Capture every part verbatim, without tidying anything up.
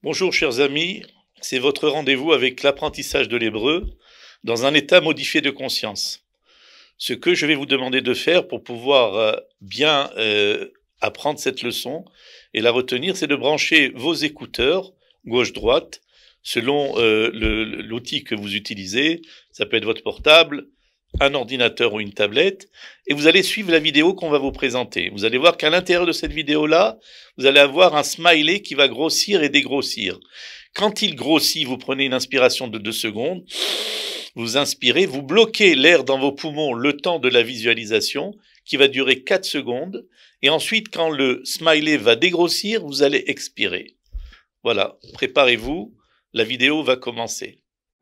Bonjour chers amis, c'est votre rendez-vous avec l'apprentissage de l'hébreu dans un état modifié de conscience. Ce que je vais vous demander de faire pour pouvoir euh, bien euh, apprendre cette leçon et la retenir, c'est de brancher vos écouteurs gauche-droite selon euh, le, l'outil que vous utilisez. Ça peut être votre portable, un ordinateur ou une tablette, et vous allez suivre la vidéo qu'on va vous présenter. Vous allez voir qu'à l'intérieur de cette vidéo-là, vous allez avoir un smiley qui va grossir et dégrossir. Quand il grossit, vous prenez une inspiration de deux secondes, vous inspirez, vous bloquez l'air dans vos poumons le temps de la visualisation, qui va durer quatre secondes, et ensuite, quand le smiley va dégrossir, vous allez expirer. Voilà, préparez-vous, la vidéo va commencer.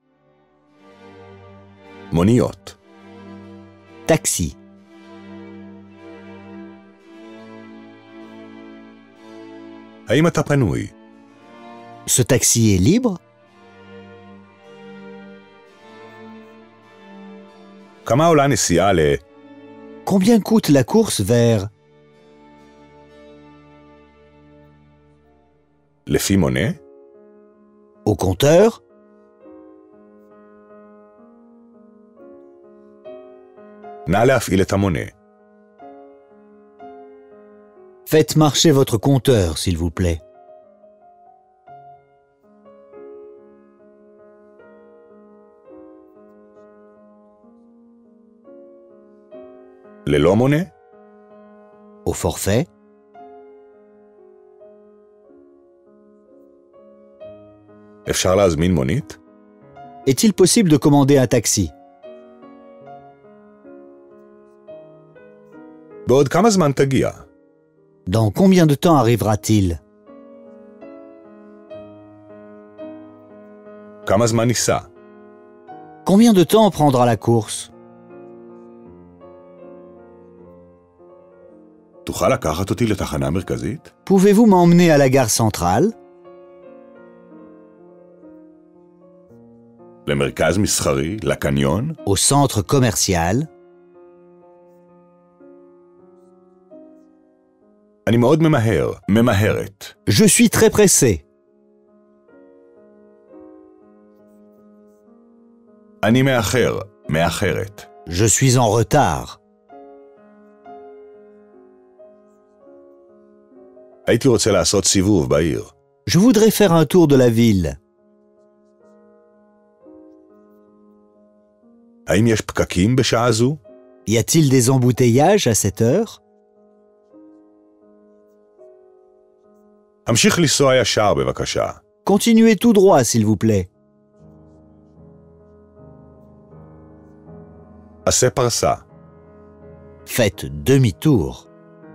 מוניות. Taxi. האם אתה פנוי? Ce taxi est libre? כמה עולה נסיעה ל... Combien coûte la course vers... לפי מונה? Au compteur? נא להפעיל את המונה. Faites marcher votre compteur, s'il vous plaît. ללא מונה? Au forfait? אפשר להזמין מונית? Est-il possible de commander un taxi? בעוד כמה זמן תגיע? Dans combien de temps arrivera-t-il? כמה זמן ניסע? Combien de temps prendra la course? תוכל לקחת אותי לתחנה מרכזית? Pouvez-vous m'emmener à la gare centrale? למרכז מסחרי? לקניון? Au centre commercial? אני מאוד ממהר, ממהרת. Je suis très pressé. אני מאחר, מאחרת. Je suis en retard. הייתי רוצה לעשות סיבוב בעיר. Je voudrais faire un tour de la ville. האם יש פקקים בשעה זו? Y a-t-il des embouteillages à cette heure? המשיך לנסוע ישר בבקשה. Continuez tout droit, s'il vous plaît. עשה פרסה. Faites demi-tour.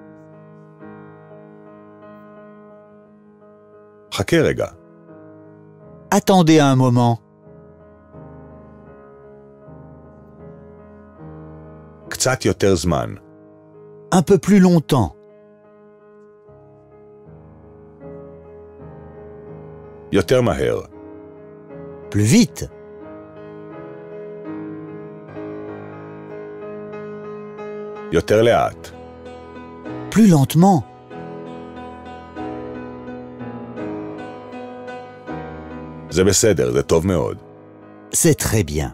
חכה רגע. Attendez un moment. קצת יותר זמן. Un peu plus longtemps. יותר מהר. Plus vite. יותר לאט. Plus lentement. זה בסדר, זה טוב מאוד. C'est très bien.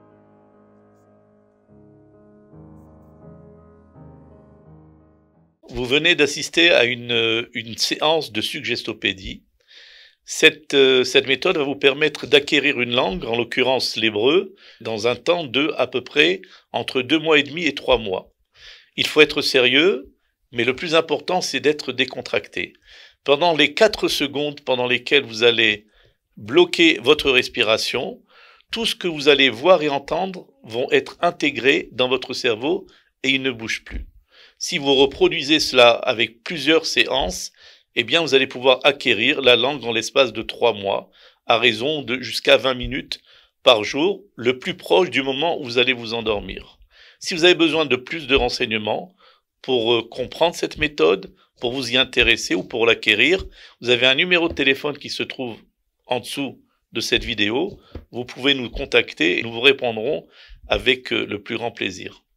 Vous venez d'assister à une, une séance de suggestopédie. Cette, euh, cette méthode va vous permettre d'acquérir une langue, en l'occurrence l'hébreu, dans un temps de à peu près entre deux mois et demi et trois mois. Il faut être sérieux, mais le plus important c'est d'être décontracté. Pendant les quatre secondes pendant lesquelles vous allez bloquer votre respiration, tout ce que vous allez voir et entendre vont être intégrés dans votre cerveau et ils ne bougent plus. Si vous reproduisez cela avec plusieurs séances, eh bien vous allez pouvoir acquérir la langue en l'espace de trois mois, à raison de jusqu'à vingt minutes par jour, le plus proche du moment où vous allez vous endormir. Si vous avez besoin de plus de renseignements pour euh, comprendre cette méthode, pour vous y intéresser ou pour l'acquérir, vous avez un numéro de téléphone qui se trouve en dessous de cette vidéo. Vous pouvez nous contacter et nous vous répondrons avec euh, le plus grand plaisir.